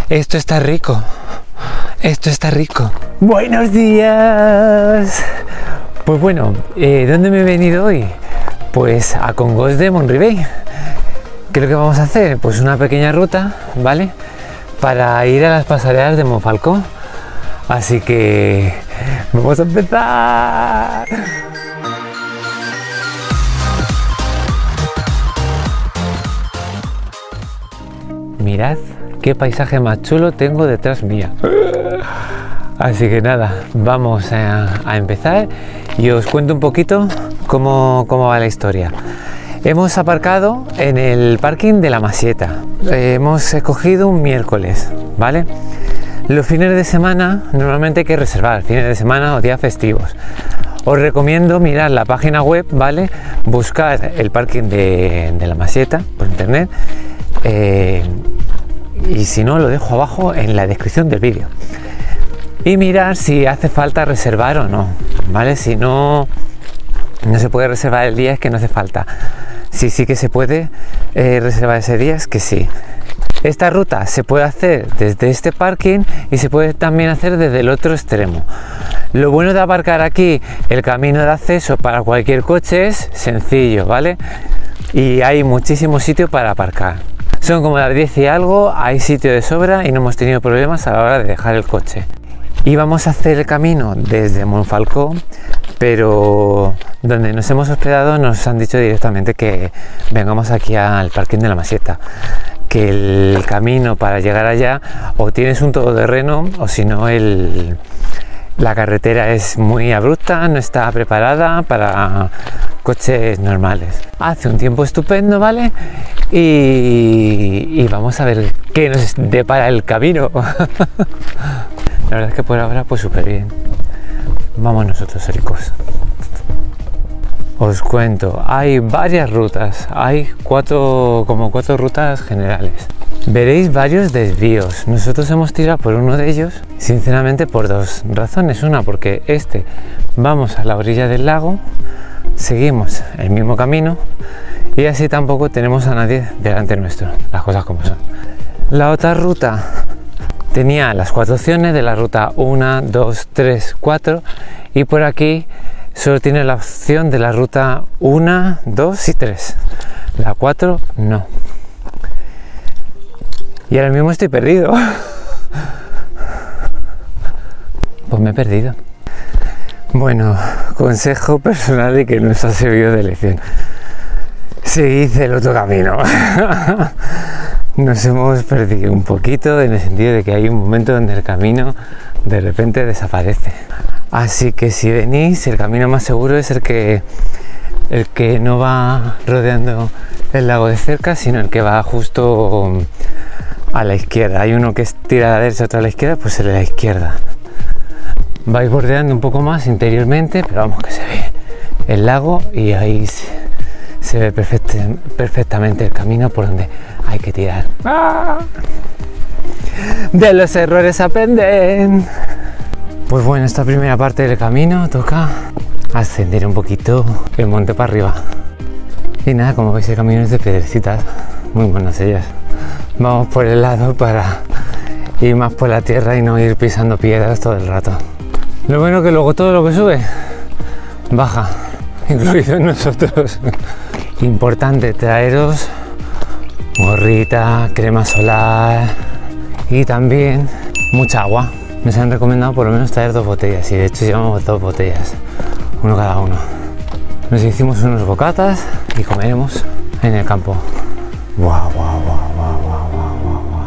Esto está rico. Esto está rico. ¡Buenos días! Pues bueno, ¿dónde me he venido hoy? Pues a Congost de Mont-Ribey. ¿Qué es lo que vamos a hacer? Pues una pequeña ruta, ¿vale? Para ir a las pasarelas de Montfalcó. Así que vamos a empezar. Mirad qué paisaje más chulo tengo detrás mía. Así que nada, vamos a empezar y os cuento un poquito cómo va la historia. Hemos aparcado en el parking de la Masieta. Hemos escogido un miércoles, ¿vale? Los fines de semana normalmente hay que reservar, fines de semana o días festivos. Os recomiendo mirar la página web, ¿vale? Buscar el parking de la Masieta por internet. Y si no, lo dejo abajo en la descripción del vídeo. Y mirar si hace falta reservar o no, ¿vale? Si no se puede reservar el día, es que no hace falta. Si sí que se puede reservar ese día, es que sí. Esta ruta se puede hacer desde este parking y se puede también hacer desde el otro extremo. Lo bueno de aparcar aquí, el camino de acceso para cualquier coche es sencillo, ¿vale? Y hay muchísimo sitio para aparcar. Son como las 10 y algo, hay sitio de sobra y no hemos tenido problemas a la hora de dejar el coche. Y vamos a hacer el camino desde Montfalcó, pero donde nos hemos hospedado nos han dicho directamente que vengamos aquí al parking de la Masieta, que el camino para llegar allá o tienes un todoterreno o si no la carretera es muy abrupta, no está preparada para coches normales. Hace un tiempo estupendo, ¿vale? Y vamos a ver qué nos depara el camino. La verdad es que por ahora pues súper bien. Vamos nosotros ricos. Os cuento, hay varias rutas, hay como cuatro rutas generales. Veréis varios desvíos. Nosotros hemos tirado por uno de ellos, sinceramente por dos razones. Una, porque vamos a la orilla del lago, seguimos el mismo camino y así tampoco tenemos a nadie delante nuestro, las cosas como son. La otra ruta tenía las 4 opciones de la ruta 1, 2, 3, 4 y por aquí solo tiene la opción de la ruta 1, 2 y 3. La 4 no. Y ahora mismo estoy perdido. Pues me he perdido. Bueno, consejo personal y que nos ha servido de lección. Seguid el otro camino. Nos hemos perdido un poquito en el sentido de que hay un momento donde el camino de repente desaparece. Así que si venís, el camino más seguro es el que no va rodeando el lago de cerca, sino el que va justo a la izquierda. Hay uno que tira a la derecha, otro a la izquierda, pues el de la izquierda. Vais bordeando un poco más interiormente, pero vamos que se ve el lago y ahí se ve perfectamente el camino por donde hay que tirar. ¡Ah! De los errores aprenden. Pues bueno, esta primera parte del camino toca ascender un poquito el monte para arriba. Y nada, como veis el camino es de piedrecitas, muy buenas ellas. Vamos por el lado para ir más por la tierra y no ir pisando piedras todo el rato. Lo bueno que luego todo lo que sube baja, incluidos nosotros. Importante traeros gorrita, crema solar y también mucha agua. Nos han recomendado por lo menos traer 2 botellas y de hecho llevamos 2 botellas, uno cada uno. Nos hicimos unos bocatas y comeremos en el campo. Guau, guau, guau, guau, guau, guau, guau.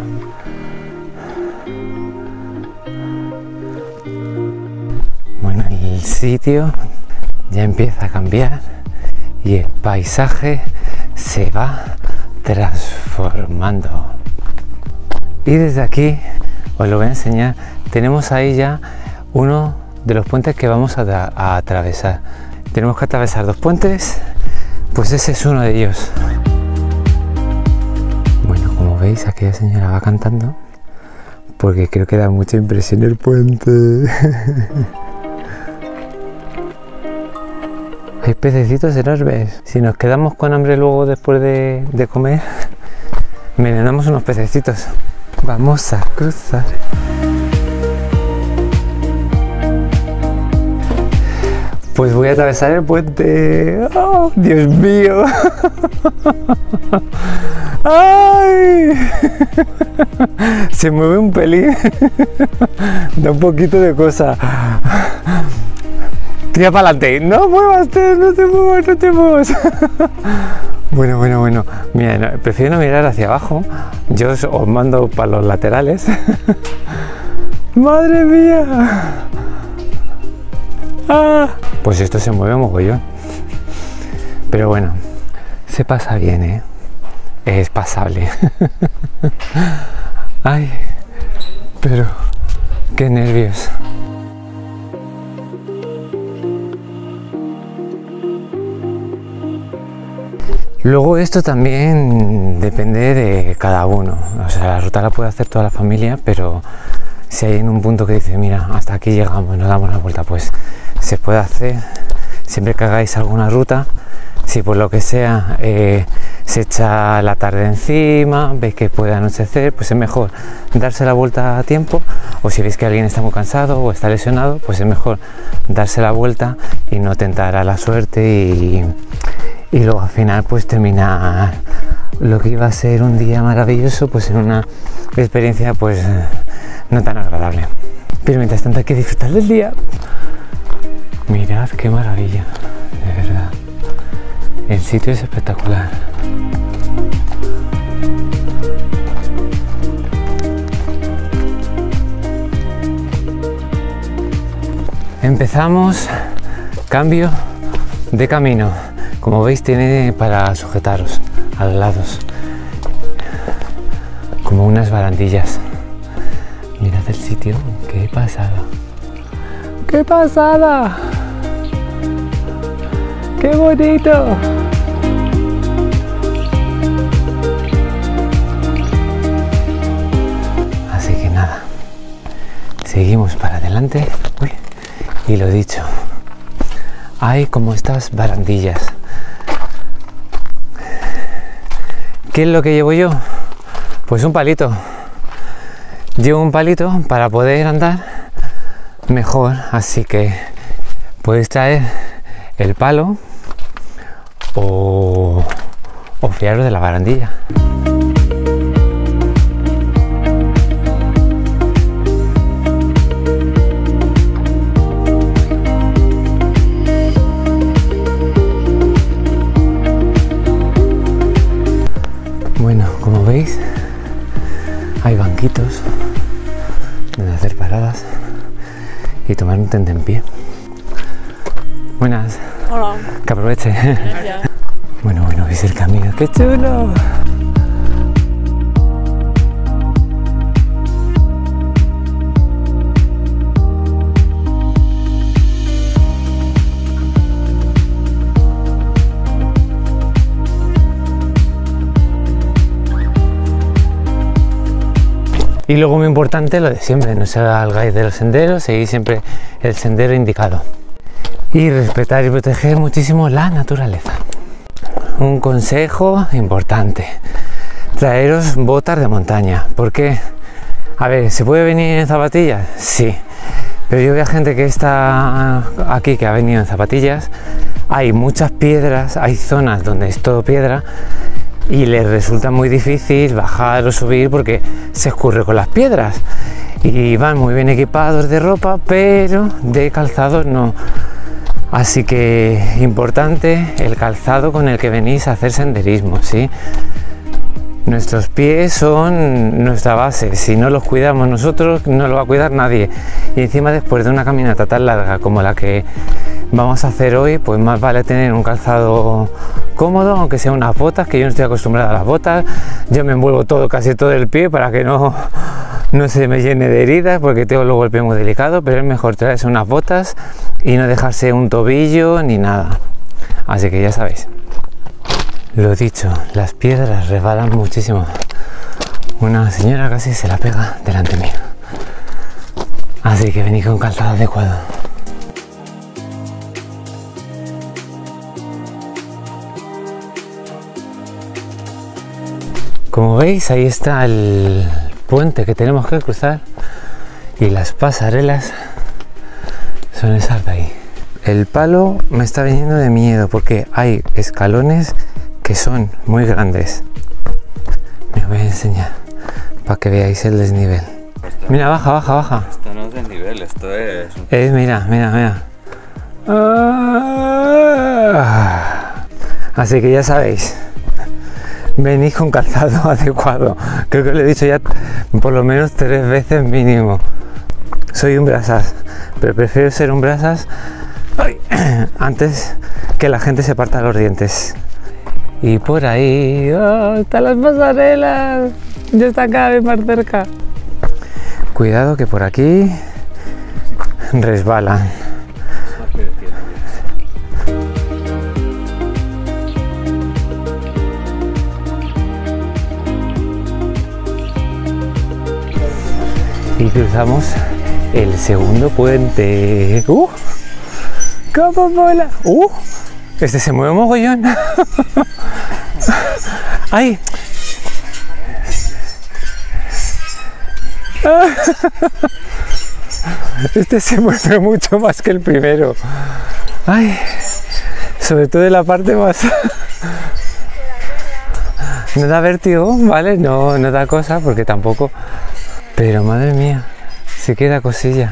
Bueno, el sitio ya empieza a cambiar y el paisaje se va transformando. Y desde aquí os lo voy a enseñar. Tenemos ahí ya uno de los puentes que vamos a atravesar. Tenemos que atravesar 2 puentes, pues ese es uno de ellos. Bueno, como veis, aquella señora va cantando porque creo que da mucha impresión el puente. Hay pececitos enormes. Si nos quedamos con hambre luego después de comer, envenenamos unos pececitos. Vamos a cruzar. Pues voy a atravesar el puente. ¡Oh, Dios mío! ¡Ay! Se mueve un pelín. Da un poquito de cosa. Tira para adelante. No muevas, no te muevas, no te muevas. Bueno. Mira, no, prefiero no mirar hacia abajo. Yo os mando para los laterales. ¡Madre mía! ¡Ah! Pues esto se mueve mogollón. Pero bueno, se pasa bien, ¿eh? Es pasable. Ay, pero qué nervios. Luego esto también depende de cada uno. O sea, la ruta la puede hacer toda la familia, pero si hay en un punto que dice, mira, hasta aquí llegamos, nos damos la vuelta, pues se puede hacer. Siempre que hagáis alguna ruta, si por lo que sea se echa la tarde encima, veis que puede anochecer, pues es mejor darse la vuelta a tiempo, o si veis que alguien está muy cansado o está lesionado, pues es mejor darse la vuelta y no tentar a la suerte y luego al final pues terminar lo que iba a ser un día maravilloso pues en una experiencia pues no tan agradable. Pero mientras tanto hay que disfrutar del día. Mirad qué maravilla, de verdad. El sitio es espectacular. Empezamos, cambio de camino. Como veis tiene para sujetaros a los lados, como unas barandillas. Mirad el sitio, qué pasada. ¡Qué pasada! ¡Qué bonito! Así que nada, seguimos para adelante. Uy, y lo dicho, hay como estas barandillas. ¿Qué es lo que llevo yo? Pues un palito. Llevo un palito para poder andar mejor, así que podéis traer el palo o fiaros de la barandilla. Bueno, como veis, hay banquitos donde hacer paradas y tomar un tentempié. Buenas. Hola. Que aproveche. Gracias. Bueno, veis el camino. ¡Qué chulo! Y luego muy importante lo de siempre, no se salgáis de los senderos, seguid siempre el sendero indicado. Y respetar y proteger muchísimo la naturaleza. Un consejo importante, traeros botas de montaña. ¿Por qué? A ver, ¿se puede venir en zapatillas? Sí, pero yo veo a gente que está aquí, que ha venido en zapatillas. Hay muchas piedras, hay zonas donde es todo piedra y les resulta muy difícil bajar o subir porque se escurre con las piedras. Y van muy bien equipados de ropa, pero de calzado no. Así que importante el calzado con el que venís a hacer senderismo, ¿sí? Nuestros pies son nuestra base, si no los cuidamos nosotros no lo va a cuidar nadie. Y encima después de una caminata tan larga como la que vamos a hacer hoy, pues más vale tener un calzado cómodo, aunque sea unas botas, que yo no estoy acostumbrada a las botas. Yo me envuelvo casi todo el pie para que no se me llene de heridas, porque tengo luego el pie muy delicado, pero es mejor traerse unas botas y no dejarse un tobillo ni nada. Así que ya sabéis. Lo dicho, las piedras resbalan muchísimo. Una señora casi se la pega delante mío. Así que venid con calzado adecuado. Como veis, ahí está el puente que tenemos que cruzar y las pasarelas son esas de ahí. El palo me está viniendo de miedo porque hay escalones que son muy grandes. Me voy a enseñar para que veáis el desnivel. Mira, baja, baja, baja. Esto no es desnivel, esto es... Mira, mira, mira. Así que ya sabéis, venid con calzado adecuado. Creo que lo he dicho ya por lo menos 3 veces mínimo. Soy un brasas, pero prefiero ser un brasas antes que la gente se parta los dientes. Y por ahí, están las pasarelas, ya está cada vez más cerca. Cuidado que por aquí resbalan. Y cruzamos el segundo puente. ¡Cómo mola! Este se mueve mogollón. ¡Ay! Este se mueve mucho más que el primero. ¡Ay! Sobre todo en la parte más... No da vértigo, ¿vale? No da cosa porque tampoco... Pero madre mía, se queda cosilla.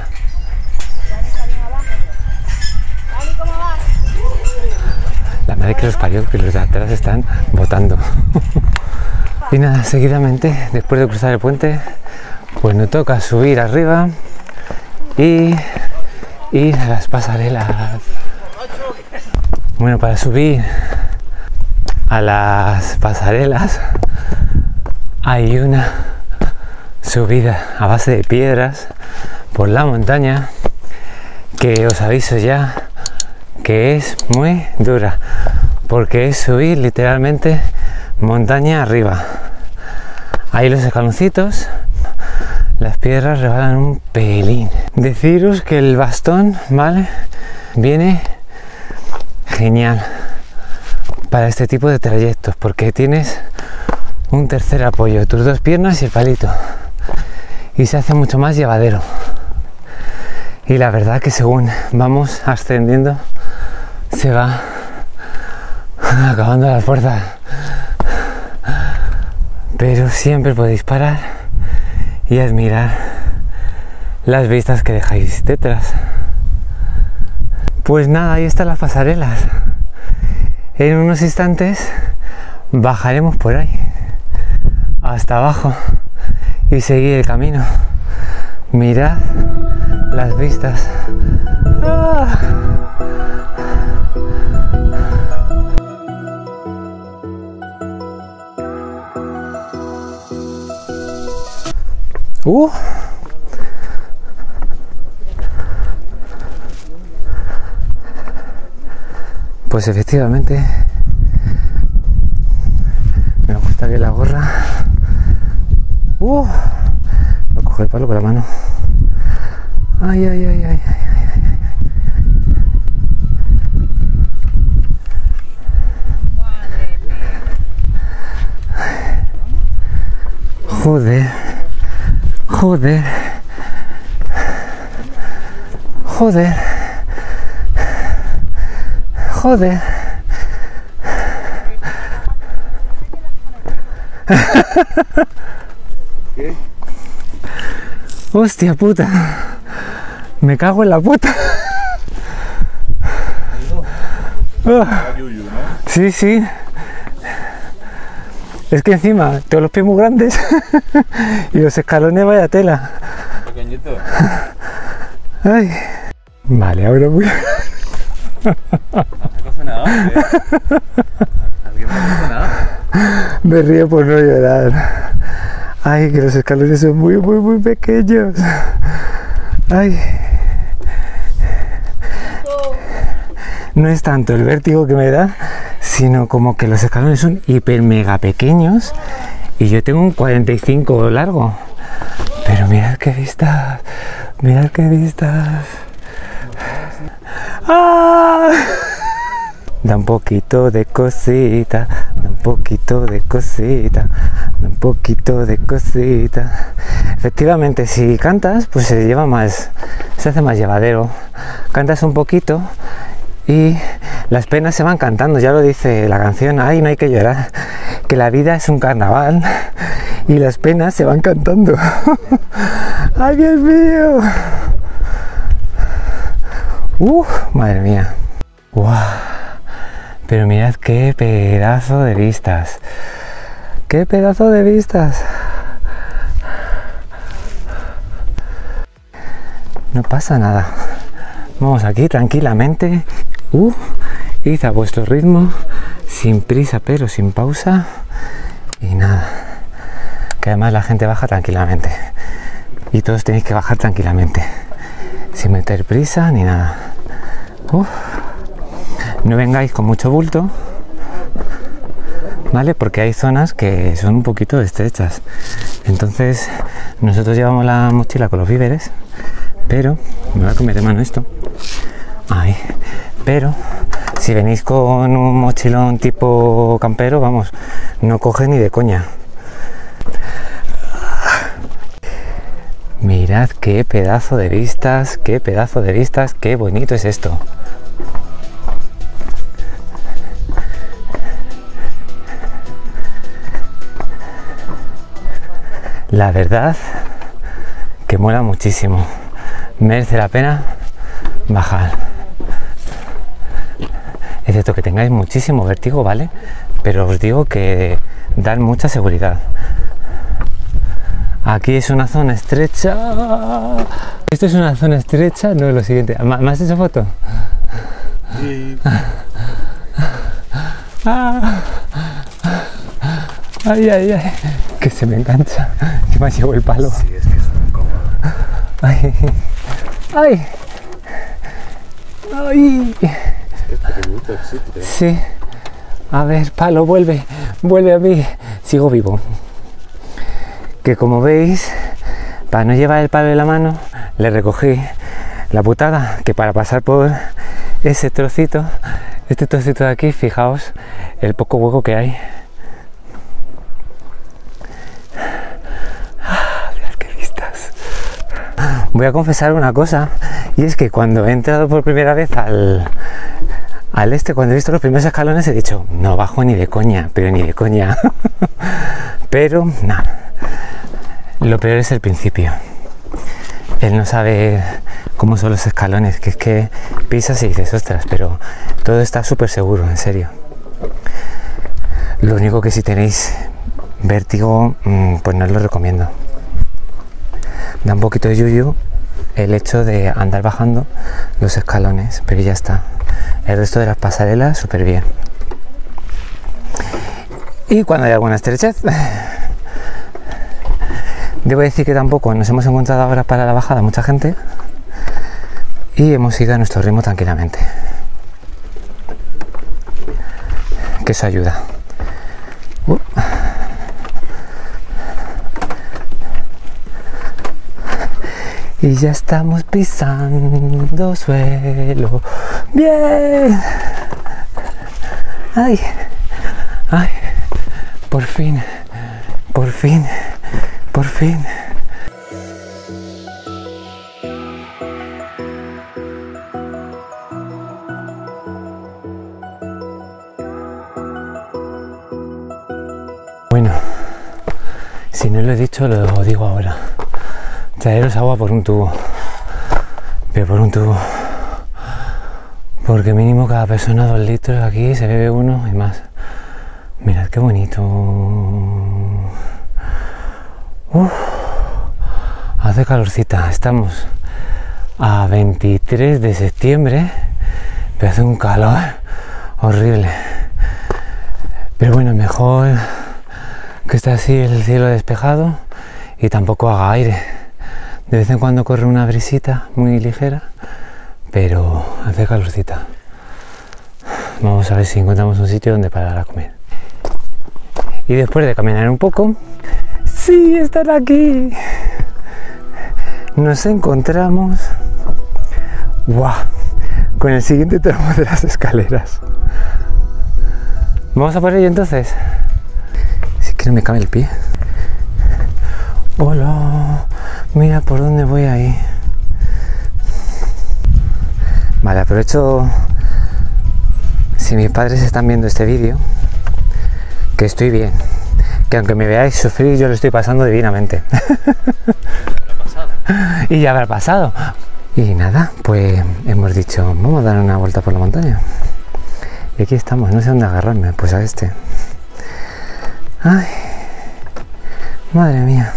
La madre que los parió, que los de atrás están botando. Y nada, seguidamente, después de cruzar el puente, pues nos toca subir arriba y ir a las pasarelas. Bueno, para subir a las pasarelas hay una subida a base de piedras por la montaña que os aviso ya que es muy dura porque es subir literalmente montaña arriba. Ahí los escaloncitos, las piedras rebalan un pelín. Deciros que el bastón, ¿vale?, viene genial para este tipo de trayectos porque tienes un tercer apoyo, tus 2 piernas y el palito, y se hace mucho más llevadero. Y la verdad que según vamos ascendiendo se va acabando la fuerza, pero siempre podéis parar y admirar las vistas que dejáis detrás. Pues nada, ahí están las pasarelas. En unos instantes bajaremos por ahí hasta abajo y seguir el camino. Mirad las vistas. Pues efectivamente me gusta que la gorra. Voy a coger el palo con la mano. Ay, ay, ay, ay, ay. Joder, joder, joder, joder. ¿Qué? Hostia puta, me cago en la puta. Sí, sí. Es que encima tengo los pies muy grandes y los escalones vaya tela. Pequeñito. Ay. Vale, ahora voy. ¿No te coge nada? ¿Alguien no coge nada? Me río por no llorar. Ay, que los escalones son muy, muy, muy pequeños. Ay. No es tanto el vértigo que me da, sino como que los escalones son hiper mega pequeños y yo tengo un 45 largo. Pero mirad qué vistas, mirad qué vistas. ¡Ah! Da un poquito de cosita, da un poquito de cosita, da un poquito de cosita. Efectivamente, si cantas, pues se lleva más, se hace más llevadero. Cantas un poquito y las penas se van cantando, ya lo dice la canción, ay, no hay que llorar, que la vida es un carnaval y las penas se van cantando. ¡Ay, Dios mío! Madre mía. ¡Wow! Pero mirad qué pedazo de vistas. ¡Qué pedazo de vistas! No pasa nada. Vamos aquí tranquilamente. Id a vuestro ritmo, sin prisa pero sin pausa. Y nada. Que además la gente baja tranquilamente. Y todos tenéis que bajar tranquilamente. Sin meter prisa ni nada. No vengáis con mucho bulto, ¿vale? Porque hay zonas que son un poquito estrechas. Entonces, nosotros llevamos la mochila con los víveres, pero me voy a comer de mano esto. Ahí. Pero si venís con un mochilón tipo campero, vamos, no coge ni de coña. Mirad qué pedazo de vistas, qué pedazo de vistas, qué bonito es esto. La verdad que mola muchísimo. Merece la pena bajar. Es cierto que tengáis muchísimo vértigo, ¿vale? Pero os digo que dan mucha seguridad. Aquí es una zona estrecha. Esto es una zona estrecha, no es lo siguiente. ¿Me has hecho foto? Sí. Ay, ay, ay, que se me engancha, que me llevo el palo. Sí, es que es muy cómodo. Ay, ay, ay. Es que es pequeñito el sitio. Sí, a ver, palo, vuelve a mí. Sigo vivo. Que como veis, para no llevar el palo en la mano, le recogí la putada, que para pasar por ese trocito, este trocito de aquí, fijaos el poco hueco que hay. Voy a confesar una cosa, y es que cuando he entrado por primera vez al cuando he visto los primeros escalones he dicho, no bajo ni de coña, pero ni de coña. Pero nada, lo peor es el principio. Él no sabe cómo son los escalones, que es que pisas y dices, ostras, pero todo está súper seguro, en serio. Lo único que si tenéis vértigo, pues no os lo recomiendo. Da un poquito de yuyu el hecho de andar bajando los escalones, pero ya está. El resto de las pasarelas súper bien. Y cuando hay alguna estrechez, debo decir que tampoco nos hemos encontrado ahora para la bajada mucha gente y hemos ido a nuestro ritmo tranquilamente, que eso ayuda. Y ya estamos pisando suelo. ¡Bien! ¡Ay! ¡Ay! Por fin, por fin, por fin. Bueno, si no lo he dicho, lo digo ahora. Traeros agua por un tubo, pero por un tubo, porque mínimo cada persona 2 litros, aquí se bebe uno y más. Mirad qué bonito. Hace calorcita, estamos a 23 de septiembre, pero hace un calor horrible. Pero bueno, mejor que esté así el cielo despejado y tampoco haga aire. De vez en cuando corre una brisita muy ligera, pero hace calorcita. Vamos a ver si encontramos un sitio donde parar a comer. Y después de caminar un poco, ¡sí, están aquí! Nos encontramos con el siguiente tramo de las escaleras. Vamos a por ello entonces. Si es que no me cabe el pie. Hola, mira por dónde voy ahí. Vale, aprovecho. Si mis padres están viendo este vídeo, que estoy bien, que aunque me veáis sufrir, yo lo estoy pasando divinamente. Y ya habrá pasado. Y nada, pues hemos dicho, vamos a dar una vuelta por la montaña. Y aquí estamos, no sé dónde agarrarme, pues a este. Ay, madre mía.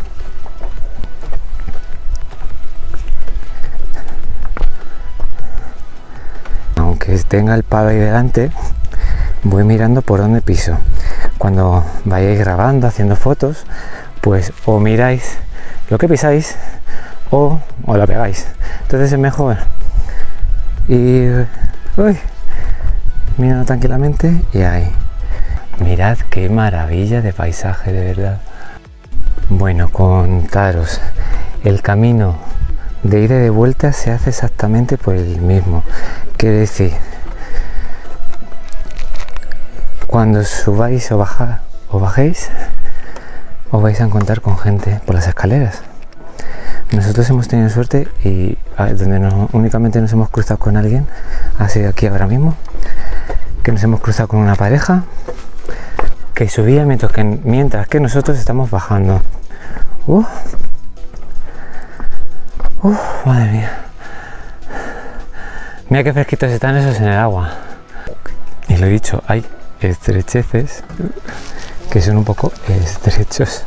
Aunque tenga el palo ahí delante, voy mirando por dónde piso. Cuando vayáis grabando, haciendo fotos, pues o miráis lo que pisáis o lo pegáis. Entonces es mejor ir mirando tranquilamente y ahí. Mirad qué maravilla de paisaje, de verdad. Bueno, contaros, el camino de ida y de vuelta se hace exactamente por el mismo. Quiere decir, cuando subáis o bajéis, os vais a encontrar con gente por las escaleras. Nosotros hemos tenido suerte y donde únicamente nos hemos cruzado con alguien ha sido aquí ahora mismo, que nos hemos cruzado con una pareja que subía mientras que nosotros estamos bajando. Madre mía. Mira qué fresquitos están esos en el agua. Y lo he dicho, hay estrecheces que son un poco estrechos.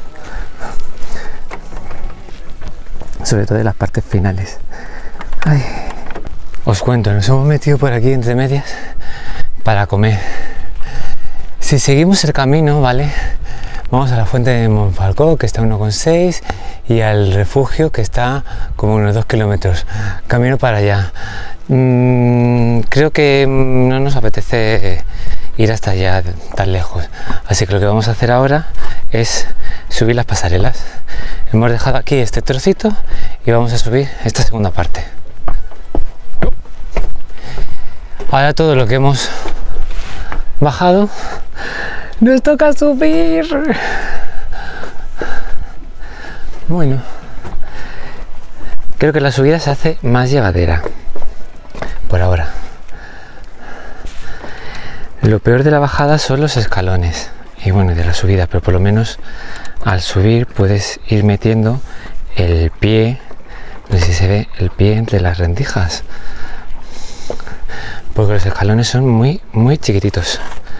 Sobre todo en las partes finales. Ay. Os cuento, nos hemos metido por aquí entre medias para comer. Si seguimos el camino, ¿vale? Vamos a la fuente de Monfalcó, que está a 1,6, y al refugio, que está como unos 2 kilómetros. Camino para allá. Creo que no nos apetece ir hasta allá tan lejos. Así que lo que vamos a hacer ahora es subir las pasarelas. Hemos dejado aquí este trocito y vamos a subir esta segunda parte. Ahora todo lo que hemos bajado nos toca subir. Bueno, creo que la subida se hace más llevadera por ahora. Lo peor de la bajada son los escalones y bueno, de la subida, pero por lo menos al subir puedes ir metiendo el pie, no sé si se ve el pie entre las rendijas, porque los escalones son muy chiquititos.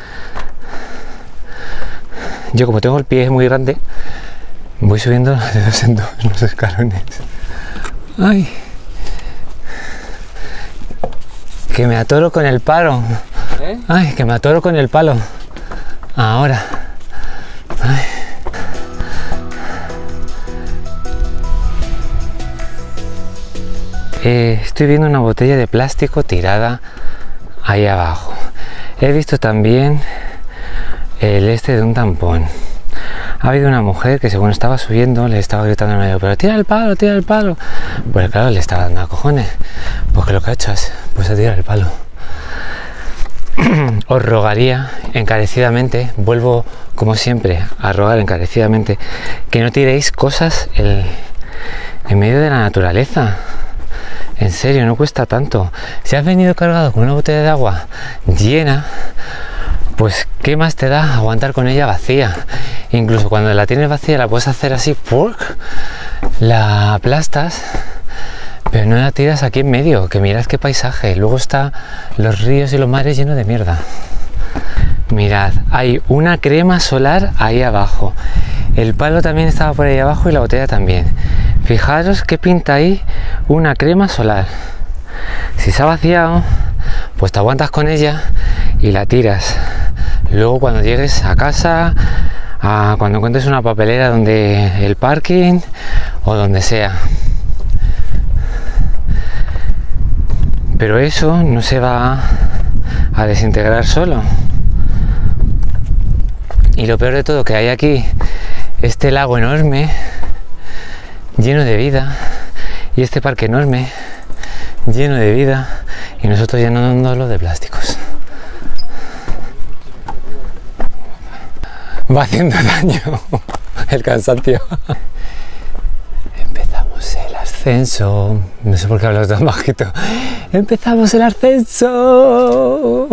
Yo, como tengo el pie muy grande, voy subiendo de 2 en 2 los escalones. ¡Ay! Que me atoro con el palo. ¡Ay! Que me atoro con el palo. Ahora. ¡Ay! Estoy viendo una botella de plástico tirada ahí abajo. He visto también el de un tampón. Ha habido una mujer que según estaba subiendo le estaba gritando al medio, pero tira el palo, tira el palo. Pues claro, le estaba dando a cojones. Pues que lo que ha hecho es, pues a tirar el palo. Os rogaría encarecidamente, vuelvo como siempre a rogar encarecidamente, que no tiréis cosas en medio de la naturaleza. En serio, no cuesta tanto. Si has venido cargado con una botella de agua llena, pues qué más te da aguantar con ella vacía. Incluso cuando la tienes vacía la puedes hacer así, la aplastas, pero no la tiras aquí en medio, que mirad qué paisaje. Luego está los ríos y los mares llenos de mierda. Mirad, hay una crema solar ahí abajo. El palo también estaba por ahí abajo y la botella también. Fijaros qué pinta ahí una crema solar. Si se ha vaciado, pues te aguantas con ella y la tiras. Luego cuando llegues a casa, cuando encuentres una papelera donde el parking o donde sea. Pero eso no se va a desintegrar solo. Y lo peor de todo, que hay aquí este lago enorme lleno de vida y este parque enorme lleno de vida y nosotros llenándolo de plásticos. va haciendo daño el cansancio. Empezamos el ascenso. No sé por qué hablo tan bajito. Empezamos el ascenso.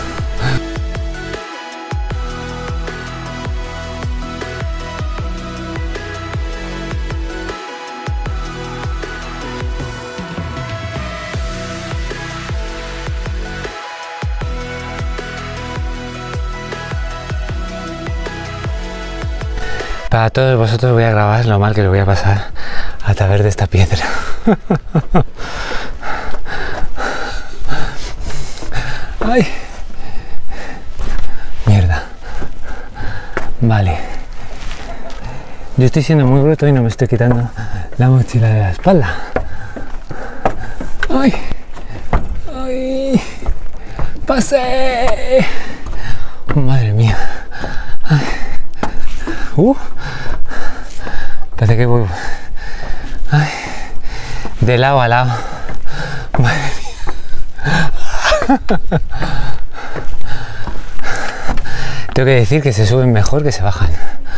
Para todos vosotros voy a grabar lo mal que lo voy a pasar a través de esta piedra. ¡Ay! Mierda. Vale. Yo estoy siendo muy bruto y no me estoy quitando la mochila de la espalda. ¡Ay! ¡Ay! ¡Pasé! Madre mía. ¡Ay! Parece que voy de lado a lado. Madre mía. Tengo que decir que se suben mejor que se bajan.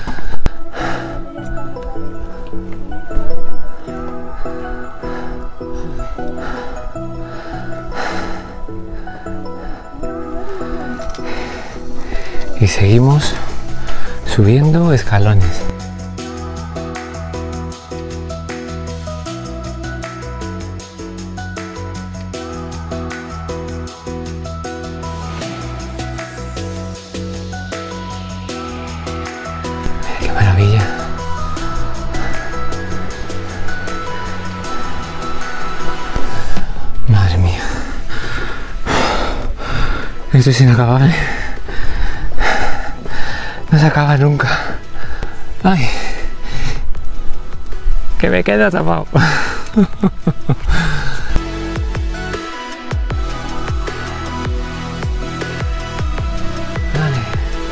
Y seguimos subiendo escalones. ¡Qué maravilla! Madre mía. Esto es inacabable. No se acaba nunca. Ay, que me quedo atrapado. Vale.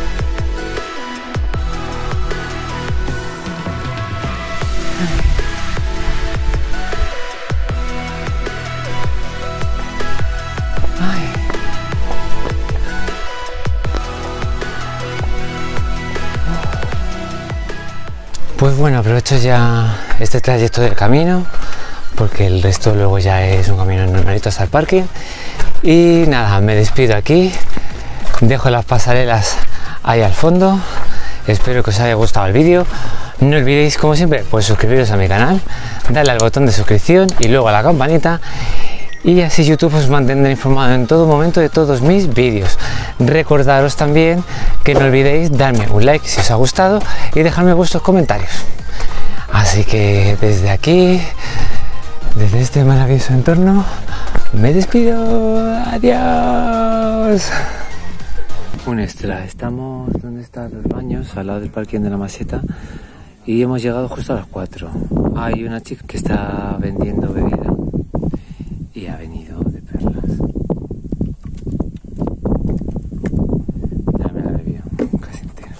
Ay. Pues bueno, aprovecho ya este trayecto del camino porque el resto luego ya es un camino normalito hasta el parking. Y nada, me despido aquí, dejo las pasarelas ahí al fondo. Espero que os haya gustado el vídeo. No olvidéis, como siempre, pues suscribiros a mi canal, darle al botón de suscripción y luego a la campanita. Y así YouTube os mantendrá informado en todo momento de todos mis vídeos. Recordaros también que no olvidéis darme un like si os ha gustado y dejarme vuestros comentarios. Así que desde aquí, desde este maravilloso entorno, me despido. Adiós. Un extra, estamos donde están los baños, al lado del parking de la Maseta, y hemos llegado justo a las 4. Hay una chica que está vendiendo bebida y ha venido de perlas. Ya me la he bebido casi entera.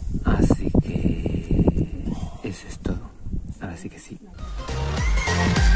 Así que eso es todo. Ahora sí que sí.